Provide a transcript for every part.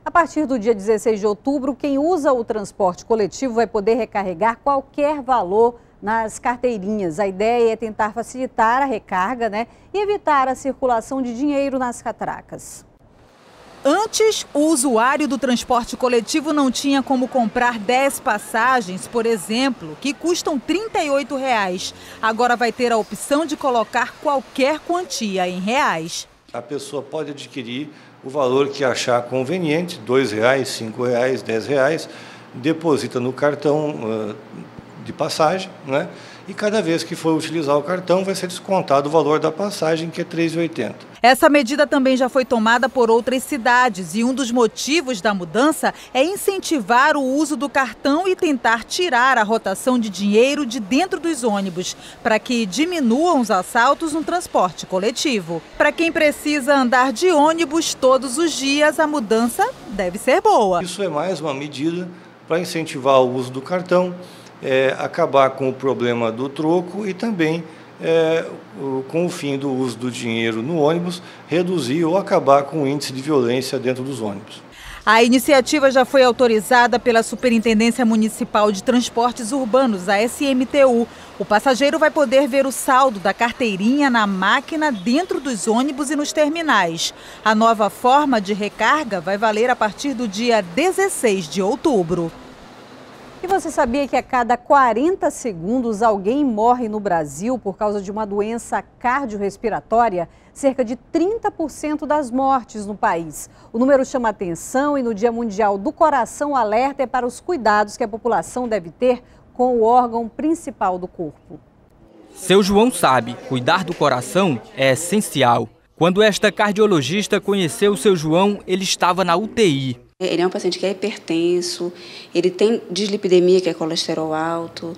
A partir do dia 16 de outubro, quem usa o transporte coletivo vai poder recarregar qualquer valor nas carteirinhas. A ideia é tentar facilitar a recarga, e evitar a circulação de dinheiro nas catracas. Antes, o usuário do transporte coletivo não tinha como comprar 10 passagens, por exemplo, que custam R$ 38. Agora vai ter a opção de colocar qualquer quantia em reais. A pessoa pode adquirir o valor que achar conveniente, R$ 2, R$ 5, R$ 10, deposita no cartão de passagem, e cada vez que for utilizar o cartão vai ser descontado o valor da passagem, que é R$ 3,80. Essa medida também já foi tomada por outras cidades e um dos motivos da mudança é incentivar o uso do cartão e tentar tirar a rotação de dinheiro de dentro dos ônibus, para que diminuam os assaltos no transporte coletivo. Para quem precisa andar de ônibus todos os dias, a mudança deve ser boa. Isso é mais uma medida para incentivar o uso do cartão, acabar com o problema do troco e também, com o fim do uso do dinheiro no ônibus, reduzir ou acabar com o índice de violência dentro dos ônibus. A iniciativa já foi autorizada pela Superintendência Municipal de Transportes Urbanos, a SMTU. O passageiro vai poder ver o saldo da carteirinha na máquina dentro dos ônibus e nos terminais. A nova forma de recarga vai valer a partir do dia 16 de outubro. E você sabia que a cada 40 segundos alguém morre no Brasil por causa de uma doença cardiorrespiratória? Cerca de 30% das mortes no país. O número chama atenção e no Dia Mundial do Coração, o alerta é para os cuidados que a população deve ter com o órgão principal do corpo. Seu João sabe, cuidar do coração é essencial. Quando esta cardiologista conheceu o seu João, ele estava na UTI. Ele é um paciente que é hipertenso, ele tem dislipidemia, que é colesterol alto,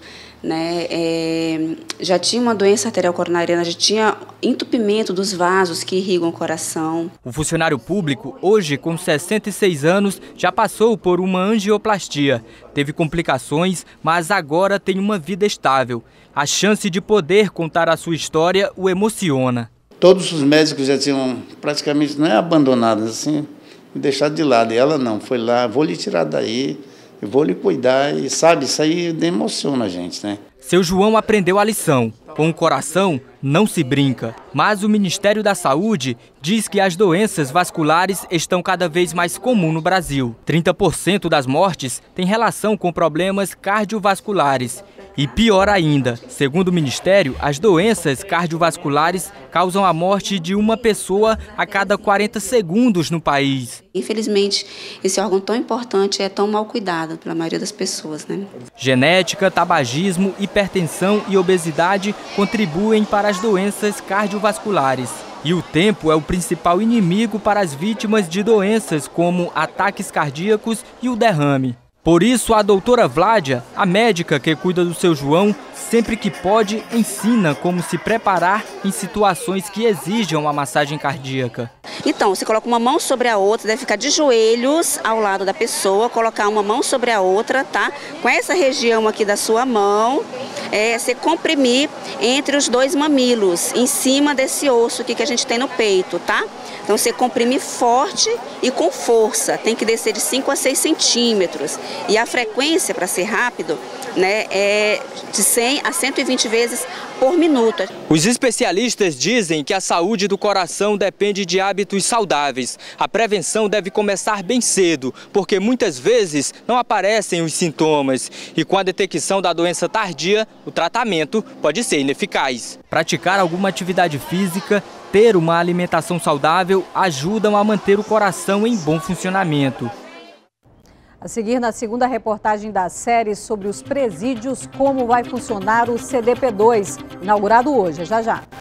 já tinha uma doença arterial coronariana, já tinha entupimento dos vasos que irrigam o coração. O funcionário público, hoje com 66 anos, já passou por uma angioplastia. Teve complicações, mas agora tem uma vida estável. A chance de poder contar a sua história o emociona. Todos os médicos já tinham praticamente abandonados, assim, deixado de lado. E ela não, foi lá, vou lhe tirar daí, eu vou lhe cuidar. E sabe, isso aí emociona a gente, Seu João aprendeu a lição. Com o coração não se brinca. Mas o Ministério da Saúde diz que as doenças vasculares estão cada vez mais comuns no Brasil. 30% das mortes têm relação com problemas cardiovasculares. E pior ainda, segundo o Ministério, as doenças cardiovasculares causam a morte de uma pessoa a cada 40 segundos no país. Infelizmente, esse órgão tão importante é tão mal cuidado pela maioria das pessoas, Genética, tabagismo, hipertensão e obesidade contribuem para as doenças cardiovasculares. E o tempo é o principal inimigo para as vítimas de doenças como ataques cardíacos e o derrame. Por isso, a doutora Vládia, a médica que cuida do seu João, sempre que pode, ensina como se preparar em situações que exijam a massagem cardíaca. Então, você coloca uma mão sobre a outra, deve ficar de joelhos ao lado da pessoa, colocar uma mão sobre a outra, Com essa região aqui da sua mão, você comprimir entre os dois mamilos, em cima desse osso aqui que a gente tem no peito, Então, você comprime forte e com força, tem que descer de 5 a 6 centímetros. E a frequência, para ser rápido, é de 100 a 120 vezes por minuto. Os especialistas dizem que a saúde do coração depende de hábitos saudáveis. A prevenção deve começar bem cedo, porque muitas vezes não aparecem os sintomas. E com a detecção da doença tardia, o tratamento pode ser ineficaz. Praticar alguma atividade física, ter uma alimentação saudável ajudam a manter o coração em bom funcionamento. A seguir, na segunda reportagem da série sobre os presídios, como vai funcionar o CDP2, inaugurado hoje. Já já.